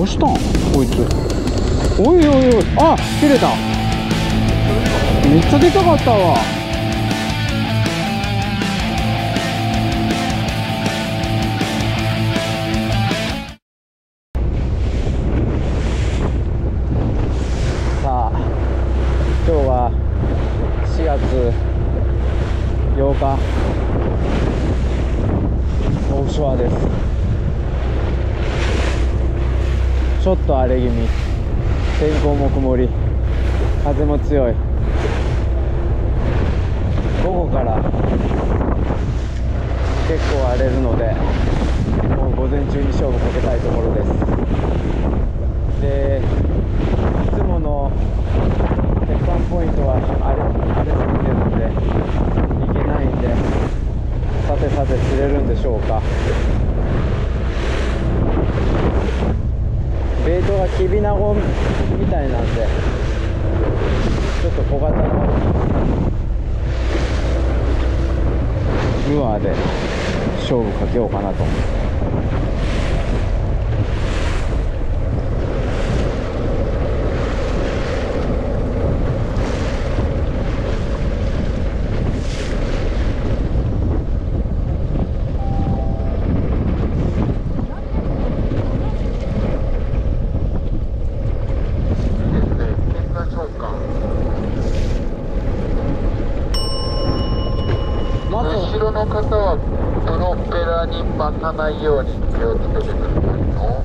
どうしたんこいつ。おいおいおい、あ、切れた。めっちゃでかかったわ。さあ今日は4月8日オフショアです。ちょっと荒れ気味、天候も曇り、風も強い。午後から結構荒れるので、もう午前中に勝負かけたいところです。で、いつもの鉄板ポイントは荒れすぎてるんで行けないんで、さてさて釣れるんでしょうか。ベイトがキビナゴみたいなんで、ちょっと小型のルアーで勝負かけようかなと。 後ろの方はプロペラに巻かないように気をつけてくださいよ。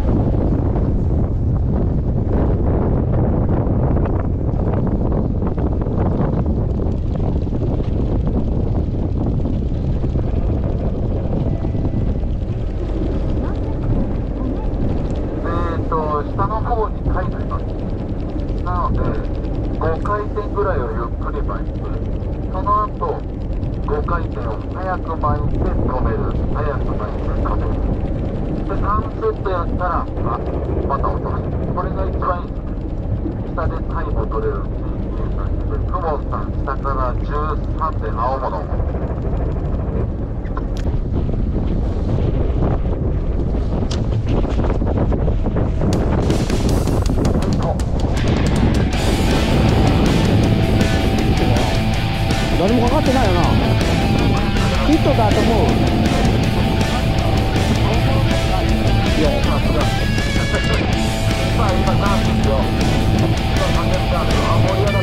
下の方に書いてあります。なので5回転ぐらいをゆっくり巻いて、その後5回転を早く巻いて止める、早く巻いて止めるで、3セットやったらまた落とす。これが一番いいです。下でタイムを取れるっていう感じで、クモンさん下から13で青物。 誰もかかってないよな。ヒットだと思う。いや、今なんですよ。今3点ある。盛り上がった。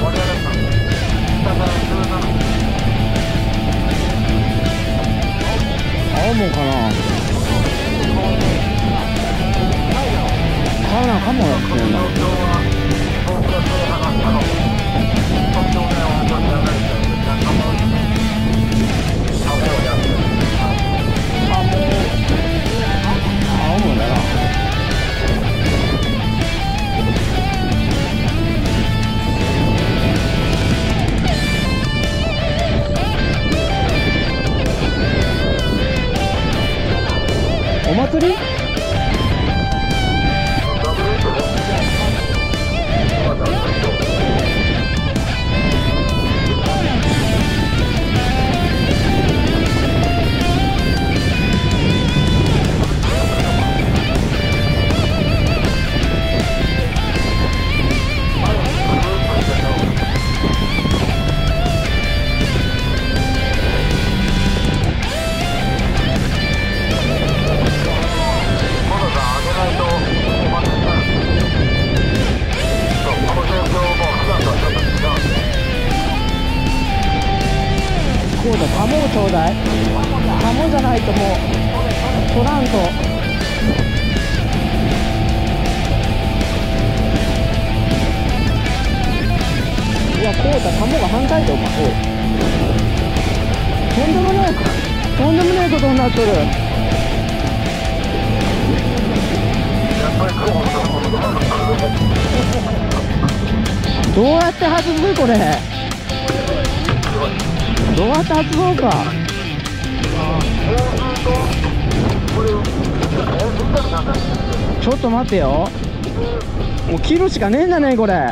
青もんかな。買うなかもやってんな。お祭り？こうだ、カモをちょうだい。カモじゃないともう取らんと。いや、こうだ、カモが反対とか。とんでもないことになっとる。どうやって外すこれ。どうやって発動か。ちょっと待ってよ。もう切るしかねえんだねこれ。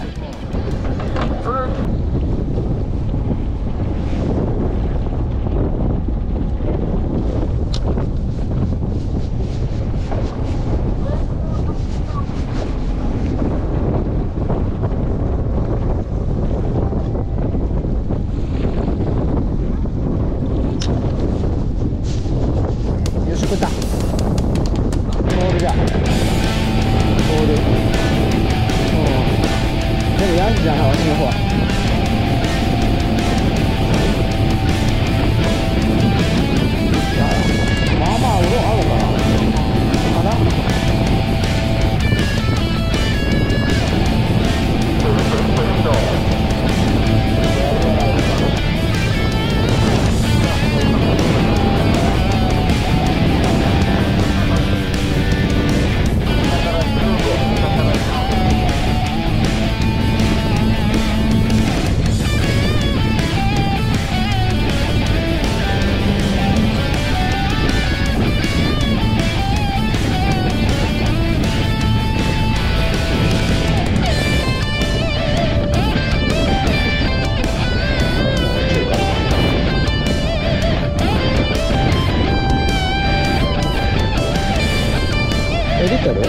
ってる？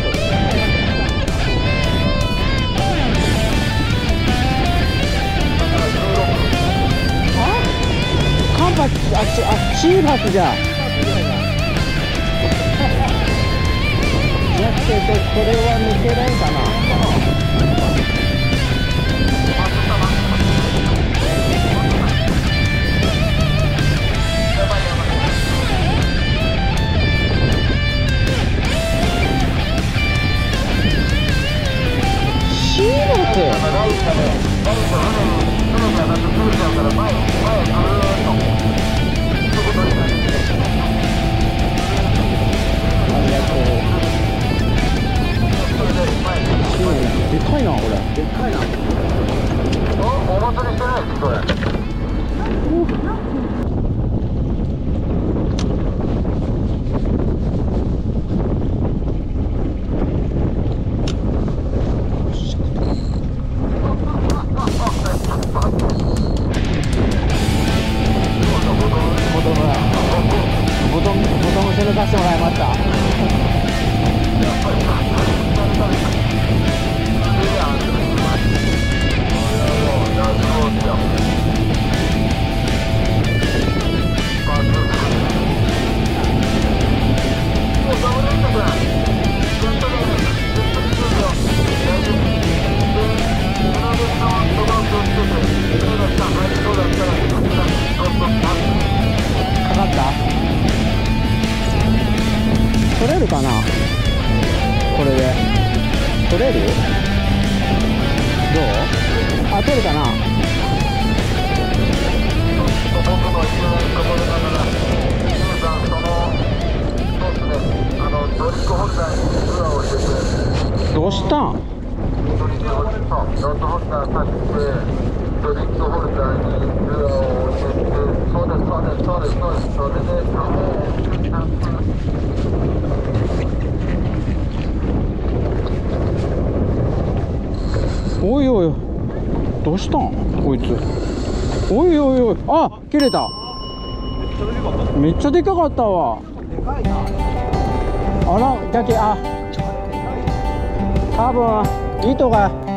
カンパチ、シーバスじゃ。やけどこれは抜けないかな。シーバス。でかいな、これ。でかいな。 お祭りしてないですこれ。 ボトム背抜かしてもらいました。かかった？取れるかな？これで取れる？どう？あ、取るかな？どうしたん？おいおい、どうしたんこいつ。おいおいおい、あ、切れた。めっちゃでかかったわ。あら、だけ、多分糸が